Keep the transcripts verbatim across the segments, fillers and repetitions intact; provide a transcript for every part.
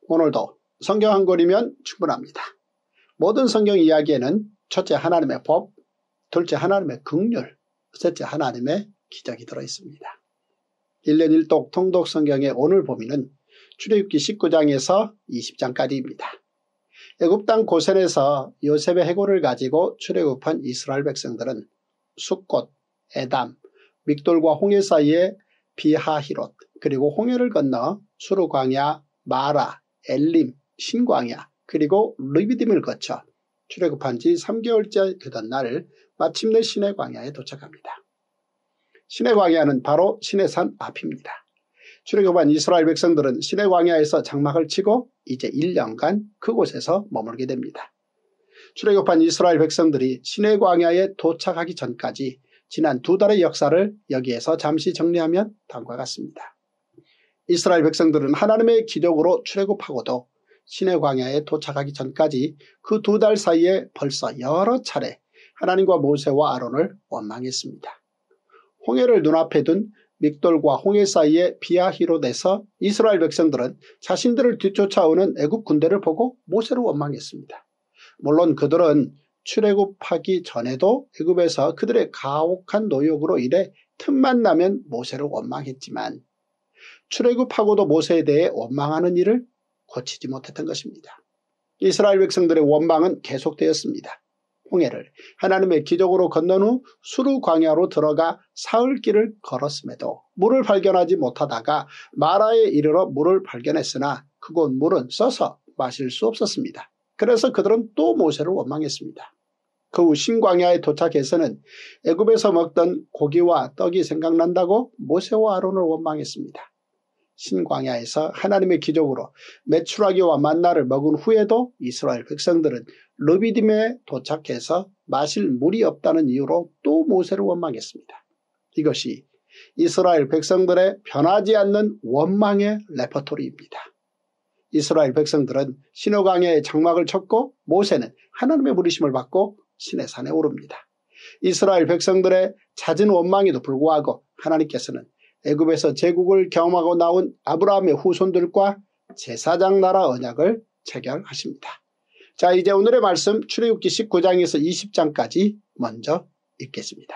오늘도 성경 한 권이면 충분합니다. 모든 성경 이야기에는 첫째 하나님의 법, 둘째 하나님의 긍휼, 셋째 하나님의 기적이 들어있습니다. 일 년 일 독 통독 성경의 오늘 범위는 출애굽기 십구 장에서 이십 장까지입니다. 애굽 땅 고센에서 요셉의 해골을 가지고 출애굽한 이스라엘 백성들은 숫꽃, 에담, 믹돌과 홍해 사이에 비하히롯, 그리고 홍해를 건너 수르 광야, 마라, 엘림, 신광야, 그리고 르비딤을 거쳐 출애굽한 지 삼 개월째 되던 날 마침내 시내 광야에 도착합니다. 시내 광야는 바로 시내산 앞입니다. 출애굽한 이스라엘 백성들은 시내 광야에서 장막을 치고 이제 일 년간 그곳에서 머물게 됩니다. 출애굽한 이스라엘 백성들이 시내 광야에 도착하기 전까지 지난 두 달의 역사를 여기에서 잠시 정리하면 다음과 같습니다. 이스라엘 백성들은 하나님의 기적으로 출애굽하고도 시내 광야에 도착하기 전까지 그 두 달 사이에 벌써 여러 차례 하나님과 모세와 아론을 원망했습니다. 홍해를 눈앞에 둔 믹돌과 홍해 사이에 비하히롯에서 이스라엘 백성들은 자신들을 뒤쫓아오는 애굽 군대를 보고 모세를 원망했습니다. 물론 그들은 출애굽하기 전에도 애굽에서 그들의 가혹한 노역으로 인해 틈만 나면 모세를 원망했지만 출애굽하고도 모세에 대해 원망하는 일을 고치지 못했던 것입니다. 이스라엘 백성들의 원망은 계속되었습니다. 홍해를 하나님의 기적으로 건넌 후 수르 광야로 들어가 사흘 길을 걸었음에도 물을 발견하지 못하다가 마라에 이르러 물을 발견했으나 그곳 물은 써서 마실 수 없었습니다. 그래서 그들은 또 모세를 원망했습니다. 그 후 신광야에 도착해서는 애굽에서 먹던 고기와 떡이 생각난다고 모세와 아론을 원망했습니다. 신광야에서 하나님의 기적으로 메추라기와 만나를 먹은 후에도 이스라엘 백성들은 르비딤에 도착해서 마실 물이 없다는 이유로 또 모세를 원망했습니다. 이것이 이스라엘 백성들의 변하지 않는 원망의 레퍼토리입니다. 이스라엘 백성들은 시내광야에 장막을 쳤고 모세는 하나님의 부르심을 받고 시내산에 오릅니다. 이스라엘 백성들의 잦은 원망에도 불구하고 하나님께서는 애굽에서 제국을 경험하고 나온 아브라함의 후손들과 제사장 나라 언약을 체결하십니다. 자, 이제 오늘의 말씀 출애굽기 십구 장에서 이십 장까지 먼저 읽겠습니다.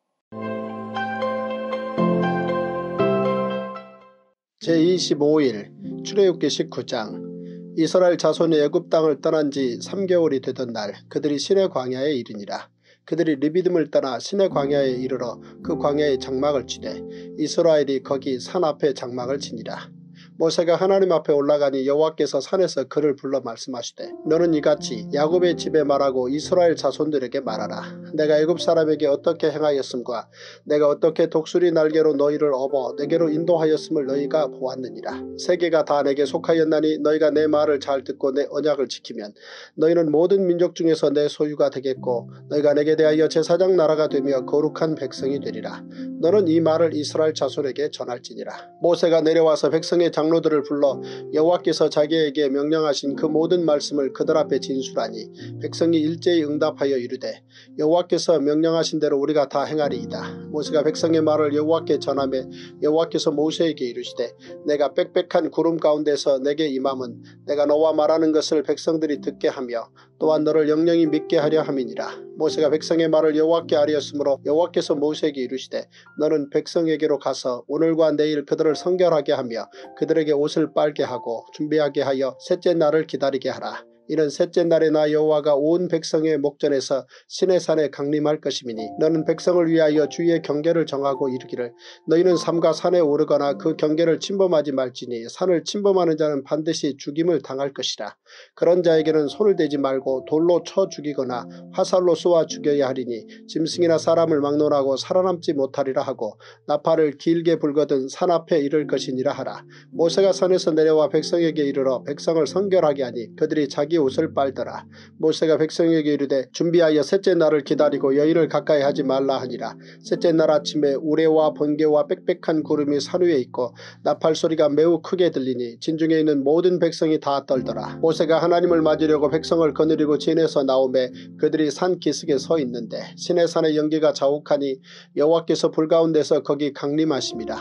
제이십오 일 출애굽기 십구 장. 이스라엘 자손이 애굽 땅을 떠난 지 삼 개월이 되던 날 그들이 시내 광야에 이르니라. 그들이 르비딤을 떠나 시내 광야에 이르러 그 광야에 장막을 치되 이스라엘이 거기 산 앞에 장막을 치니라. 모세가 하나님 앞에 올라가니 여호와께서 산에서 그를 불러 말씀하시되 너는 이같이 야곱의 집에 말하고 이스라엘 자손들에게 말하라. 내가 애굽 사람에게 어떻게 행하였음과 내가 어떻게 독수리 날개로 너희를 업어 내게로 인도하였음을 너희가 보았느니라. 세계가 다 내게 속하였나니 너희가 내 말을 잘 듣고 내 언약을 지키면 너희는 모든 민족 중에서 내 소유가 되겠고 너희가 내게 대하여 제사장 나라가 되며 거룩한 백성이 되리라. 너는 이 말을 이스라엘 자손에게 전할지니라. 모세가 내려와서 백성의 장 장로들을 불러 여호와께서 자기에게 명령하신 그 모든 말씀을 그들 앞에 진술하니 백성이 일제히 응답하여 이르되 여호와께서 명령하신 대로 우리가 다 행하리이다. 모세가 백성의 말을 여호와께 전하매 여호와께서 모세에게 이르시되 내가 빽빽한 구름 가운데서 내게 임함은 내가 너와 말하는 것을 백성들이 듣게 하며 또한 너를 영영히 믿게 하려 함이니라. 모세가 백성의 말을 여호와께 아뢰었으므로 여호와께서 모세에게 이르시되 너는 백성에게로 가서 오늘과 내일 그들을 성결하게 하며 그들에게 옷을 빨게 하고 준비하게 하여 셋째 날을 기다리게 하라. 이는 셋째 날에 나 여호와가 온 백성의 목전에서 시내산에 강림할 것임이니 너는 백성을 위하여 주의 경계를 정하고 이르기를 너희는 삼가 산에 오르거나 그 경계를 침범하지 말지니 산을 침범하는 자는 반드시 죽임을 당할 것이라. 그런 자에게는 손을 대지 말고 돌로 쳐 죽이거나 화살로 쏘아 죽여야 하리니 짐승이나 사람을 막론하고 살아남지 못하리라 하고 나팔을 길게 불거든 산 앞에 이를 것이니라 하라. 모세가 산에서 내려와 백성에게 이르러 백성을 성결하게 하니 그들이 자기 옷을 빨더라. 모세가 백성에게 이르되 준비하여 셋째 날을 기다리고 여인을 가까이 하지 말라 하니라. 셋째 날 아침에 우레와 번개와 빽빽한 구름이 산 위에 있고 나팔 소리가 매우 크게 들리니 진중에 있는 모든 백성이 다 떨더라. 모세가 하나님을 맞으려고 백성을 거느리고 진에서 나오매 그들이 산 기슭에 서 있는데 시내산의 연기가 자욱하니 여호와께서 불 가운데서 거기 강림하심이라.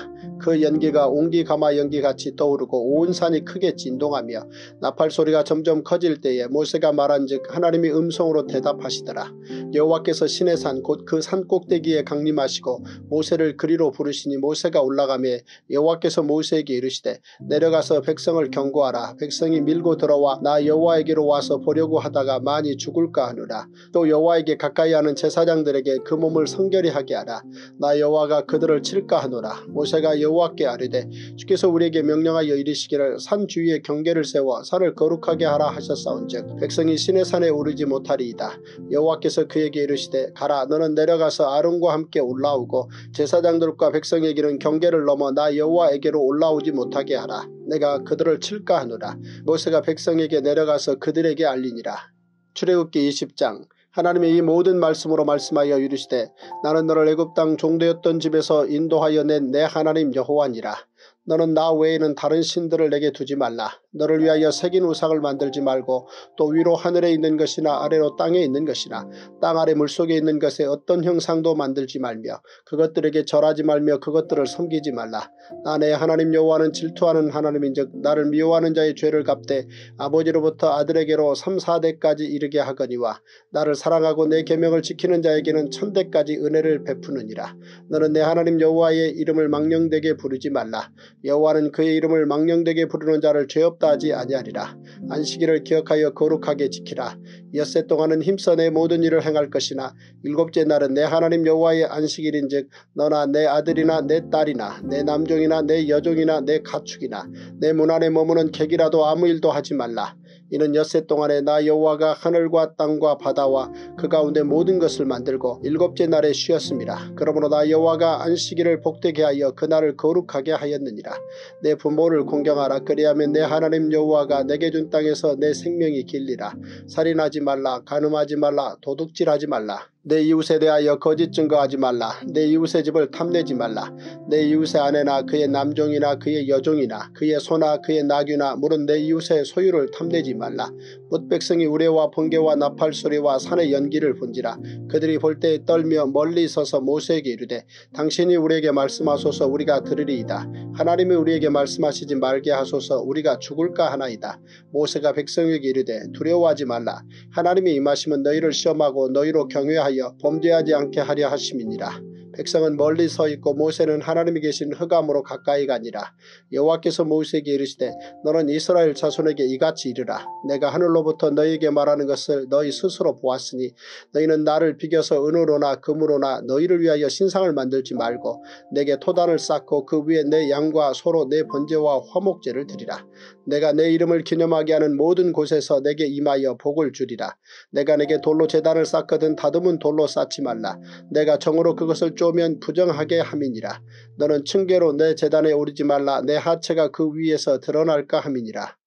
그 연기가 옹기가마 연기같이 떠오르고 온 산이 크게 진동하며 나팔 소리가 점점 커질 때에 모세가 말한즉 하나님이 음성으로 대답하시더라. 여호와께서 시내산 곧 그 산 꼭대기에 강림하시고 모세를 그리로 부르시니 모세가 올라가매 여호와께서 모세에게 이르시되 내려가서 백성을 경고하라. 백성이 밀고 들어와 나 여호와에게로 와서 보려고 하다가 많이 죽을까 하느라. 또 여호와에게 가까이 하는 제사장들에게 그 몸을 성결히 하게 하라. 나 여호와가 그들을 칠까 하노라. 모세가 여호와께 아뢰되 주께서 우리에게 명령하여 이르시기를 산 주위에 경계를 세워 산을 거룩하게 하라 하셨사온즉 백성이 시내산에 오르지 못하리이다. 여호와께서 그에게 이르시되 가라. 너는 내려가서 아론과 함께 올라오고 제사장들과 백성에게는 경계를 넘어 나 여호와에게로 올라오지 못하게 하라. 내가 그들을 칠까 하노라. 모세가 백성에게 내려가서 그들에게 알리니라. 출애굽기 이십 장. 하나님의 이 모든 말씀으로 말씀하여 이르시되 나는 너를 애굽 땅 종되었던 집에서 인도하여 낸 내 하나님 여호와니라. 너는 나 외에는 다른 신들을 내게 두지 말라. 너를 위하여 새긴 우상을 만들지 말고 또 위로 하늘에 있는 것이나 아래로 땅에 있는 것이나 땅 아래 물속에 있는 것에 어떤 형상도 만들지 말며 그것들에게 절하지 말며 그것들을 섬기지 말라. 나 내 하나님 여호와는 질투하는 하나님인즉 나를 미워하는 자의 죄를 갚되 아버지로부터 아들에게로 삼, 사대까지 이르게 하거니와 나를 사랑하고 내 계명을 지키는 자에게는 천대까지 은혜를 베푸느니라. 너는 내 하나님 여호와의 이름을 망령되게 부르지 말라. 여호와는 그의 이름을 망령되게 부르는 자를 죄없다 하지 아니하리라. 안식일을 기억하여 거룩하게 지키라. 엿새 동안은 힘써 내 모든 일을 행할 것이나 일곱째 날은 내 하나님 여호와의 안식일인즉 너나 내 아들이나 내 딸이나 내 남종이나 내 여종이나 내 가축이나 내 문 안에 머무는 객이라도 아무 일도 하지 말라. 이는 엿새 동안에 나 여호와가 하늘과 땅과 바다와 그 가운데 모든 것을 만들고 일곱째 날에 쉬었습니다. 그러므로 나 여호와가 안식일을 복되게 하여 그날을 거룩하게 하였느니라. 내 부모를 공경하라. 그리하면 내 하나님 여호와가 내게 준 땅에서 내 생명이 길리라. 살인하지 말라. 간음하지 말라. 도둑질하지 말라. 내 이웃에 대하여 거짓 증거하지 말라. 내 이웃의 집을 탐내지 말라. 내 이웃의 아내나 그의 남종이나 그의 여종이나 그의 소나 그의 나귀나 물은 내 이웃의 소유를 탐내지 말라. 뭇 백성이 우레와 번개와 나팔 소리와 산의 연기를 본지라. 그들이 볼 때에 떨며 멀리 서서 모세에게 이르되 당신이 우리에게 말씀하소서 우리가 들으리이다. 하나님이 우리에게 말씀하시지 말게 하소서 우리가 죽을까 하나이다. 모세가 백성에게 이르되 두려워하지 말라. 하나님이 임하시면 너희를 시험하고 너희로 경외하여 범죄하지 않게 하려 하심이니라. 백성은 멀리 서 있고 모세는 하나님이 계신 흑암으로 가까이 가니라. 여호와께서 모세에게 이르시되 너는 이스라엘 자손에게 이같이 이르라. 내가 하늘로부터 너희에게 말하는 것을 너희 스스로 보았으니 너희는 나를 비겨서 은으로나 금으로나 너희를 위하여 신상을 만들지 말고 내게 토단을 쌓고 그 위에 내 양과 소로 내 번제와 화목제를 드리라. 내가 내 이름을 기념하게 하는 모든 곳에서 내게 임하여 복을 주리라. 내가 내게 돌로 제단을 쌓거든 다듬은 돌로 쌓지 말라. 내가 정으로 그것을 쪼면 부정하게 함이니라. 너는 층계로 내 제단에 오르지 말라. 내 하체가 그 위에서 드러날까 함이니라.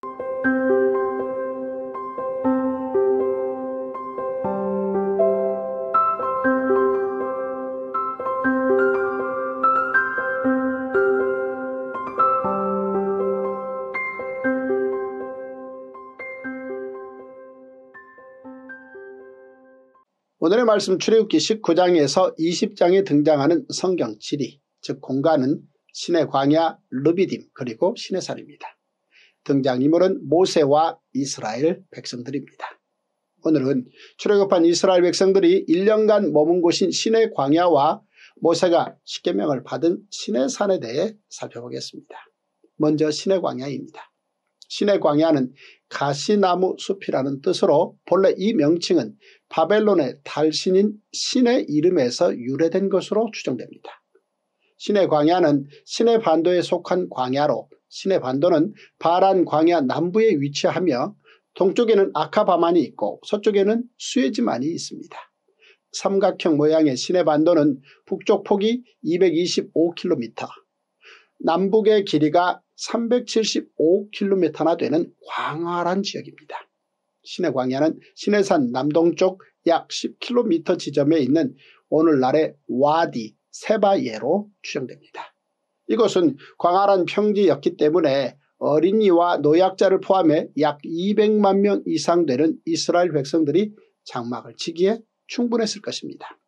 오늘의 말씀 출애굽기 십구 장에서 이십 장에 등장하는 성경 지리, 즉 공간은 시내 광야, 르비딤 그리고 시내산입니다. 등장인물은 모세와 이스라엘 백성들입니다. 오늘은 출애굽한 이스라엘 백성들이 일 년간 머문 곳인 시내 광야와 모세가 십계명을 받은 시내산에 대해 살펴보겠습니다. 먼저 시내 광야입니다. 시내 광야는 가시나무 숲이라는 뜻으로 본래 이 명칭은 바벨론의 달신인 신의 이름에서 유래된 것으로 추정됩니다. 시내 광야는 시내 반도에 속한 광야로 시내 반도는 바란 광야 남부에 위치하며 동쪽에는 아카바만이 있고 서쪽에는 수에즈만이 있습니다. 삼각형 모양의 시내 반도는 북쪽 폭이 이백이십오 킬로미터, 남북의 길이가 삼백칠십오 킬로미터나 되는 광활한 지역입니다. 시내 광야는 시내산 남동쪽 약 십 킬로미터 지점에 있는 오늘날의 와디 세바예로 추정됩니다. 이곳은 광활한 평지였기 때문에 어린이와 노약자를 포함해 약 이백만 명 이상 되는 이스라엘 백성들이 장막을 치기에 충분했을 것입니다.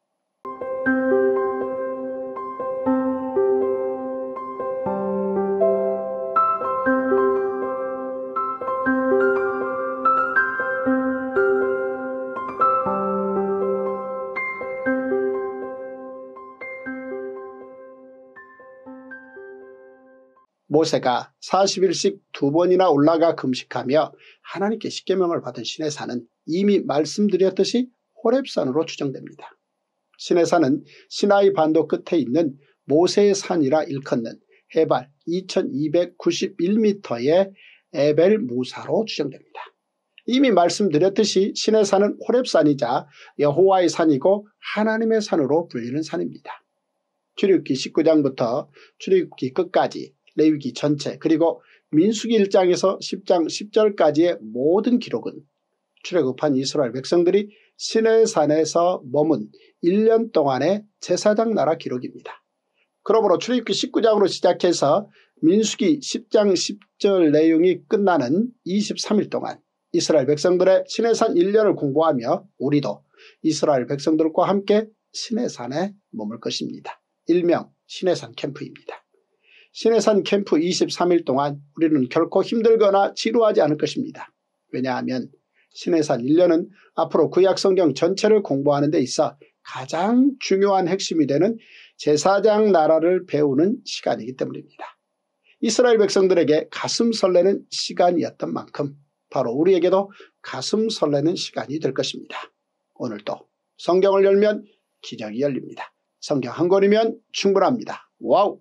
모세가 사십 일씩 두 번이나 올라가 금식하며 하나님께 십계명을 받은 시내산은 이미 말씀드렸듯이 호렙산으로 추정됩니다. 시내산은 시나이 반도 끝에 있는 모세의 산이라 일컫는 해발 이천이백구십일 미터의 에벨 무사로 추정됩니다. 이미 말씀드렸듯이 시내산은 호렙산이자 여호와의 산이고 하나님의 산으로 불리는 산입니다. 출애굽기 십구 장부터 출애굽기 끝까지 레위기 전체 그리고 민수기 일 장에서 십 장 십 절까지의 모든 기록은 출애굽한 이스라엘 백성들이 시내산에서 머문 일 년 동안의 제사장 나라 기록입니다. 그러므로 출애굽기 십구 장으로 시작해서 민수기 십 장 십 절 내용이 끝나는 이십삼 일 동안 이스라엘 백성들의 시내산 일 년을 공부하며 우리도 이스라엘 백성들과 함께 시내산에 머물 것입니다. 일명 시내산 캠프입니다. 시내산 캠프 이십삼 일 동안 우리는 결코 힘들거나 지루하지 않을 것입니다. 왜냐하면 시내산 일 년은 앞으로 구약성경 전체를 공부하는 데 있어 가장 중요한 핵심이 되는 제사장 나라를 배우는 시간이기 때문입니다. 이스라엘 백성들에게 가슴 설레는 시간이었던 만큼 바로 우리에게도 가슴 설레는 시간이 될 것입니다. 오늘도 성경을 열면 기적이 열립니다. 성경 한 권이면 충분합니다. 와우!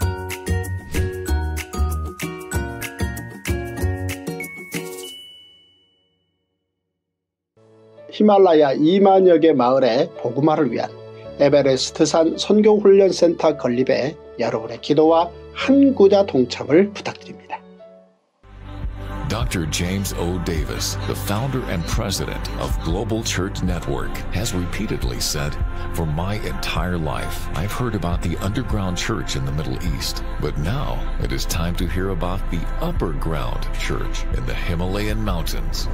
히말라야 이만여 개 마을의 복음화를 위한 에베레스트산 선교훈련센터 건립에 여러분의 기도와 한구자 동참을 부탁드립니다. Doctor James O. Davis, the founder and president of Global Church Network, has repeatedly said, "For my entire life, I've heard about the underground church in the Middle East, but now it is time to hear about the upper ground church in the Himalayan mountains."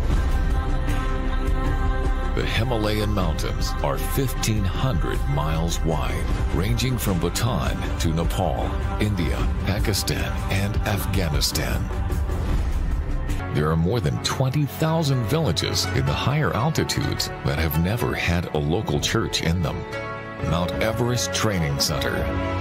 The Himalayan mountains are fifteen hundred miles wide, ranging from Bhutan to Nepal, India, Pakistan, and Afghanistan. There are more than twenty thousand villages in the higher altitudes that have never had a local church in them. Mount Everest Training Center.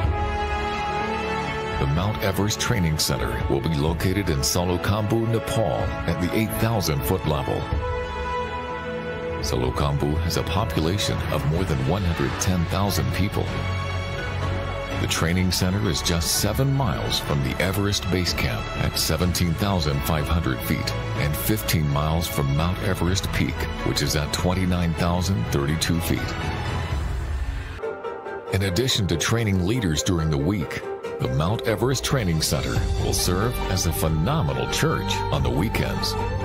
The Mount Everest Training Center will be located in Salokhambu, Nepal at the eight thousand foot level. Salokhambu has a population of more than one hundred ten thousand people. The training center is just seven miles from the Everest Base Camp at seventeen thousand five hundred feet and fifteen miles from Mount Everest Peak, which is at twenty-nine thousand thirty-two feet. In addition to training leaders during the week, the Mount Everest Training Center will serve as a phenomenal church on the weekends.